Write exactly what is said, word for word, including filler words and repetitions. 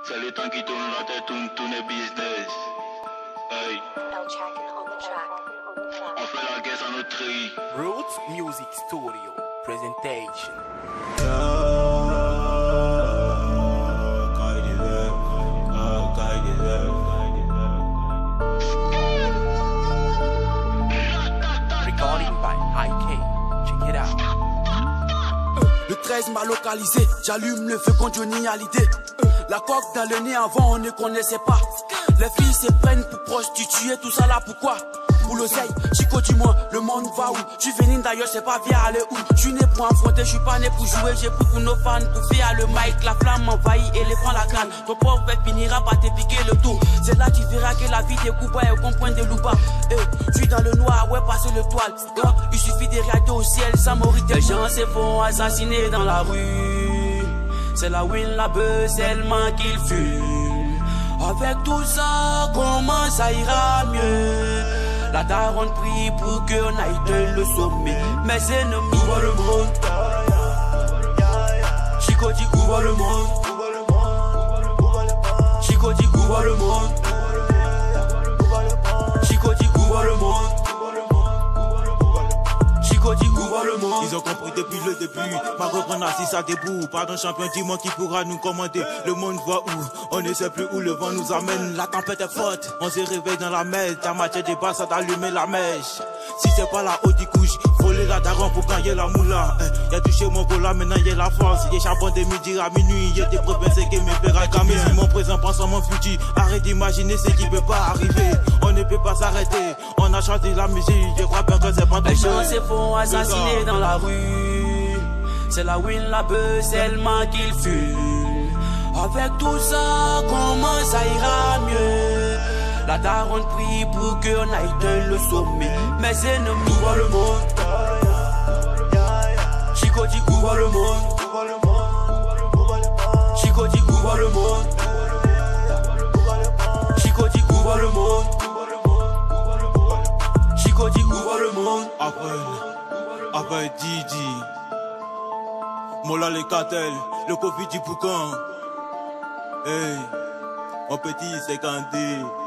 C'est les temps qui tournent la tête, tourne, tourne business. Hey. On fait la guerre sans notre tri. Roots Music Studio Presentation. Recording by I K. Check it out. Le treize m'a localisé, j'allume le feu contre Johnny Hallyday. La coque dans le nez avant on ne connaissait pas. Les filles se prennent pour prostituer, tout ça là pourquoi? Pour l'oseille, Chico dis-moi, le monde va où? Tu venu d'ailleurs, c'est pas viens aller où? Je suis né pour affronter, je suis pas né pour jouer. J'ai pris pour nos fans, pour faire le mic. La flamme m'envahit et les prend la crâne. Ton pauvre père finira par te piquer le dos. C'est là tu verras que la vie découpe et au point de loupa. Eh, je suis dans le noir, ouais, passer le toile. Hein? Il suffit de regarder au ciel, ça mourit. Les gens se font assassiner dans la rue. C'est la win, la buzz, seulement qu'il fume. Avec tout ça, comment ça ira mieux? La daronne prie pour qu'on aille de le sommet. Mes ennemis, où va le monde? Chico dit où va le monde? Chico dit où va le monde? Chico dit où va le monde? Chico dit où va le monde? Ils ont compris depuis le début, Maroc on assise à debout. Pardon champion, dis-moi qui pourra nous commander. Le monde voit où, on ne sait plus où le vent nous amène. La tempête est forte, on se réveille dans la mer. Ta matière des bas, ça d'allumer la mèche. Si c'est pas la haute du couche, voler la daron pour gagner la moula. eh, Y'a touché mon gola, maintenant y'a la force. Y'a charbon de midi à minuit, y'a des provinces qui me paiera jamais. Si mon présent pense à mon futur, arrête d'imaginer ce qui peut pas arriver. On ne peut pas s'arrêter, on a chanté la musique. Je crois bien que c'est pas tout. Les gens se font assassiner dans la rue. C'est la win, la buzz, seulement qu'il fume. Avec tout ça, comment ça ira mieux? La daronne prie pour qu'on aille de le sommet. Mes ennemis, où va le monde? Chico dit où va le monde? Chico dit où va le monde? Chico dit où va le monde? Chico dit où va le monde? Appel, appel Didi. Mola les cartels, le Covid du Boucan. Hey, mon petit cinquante.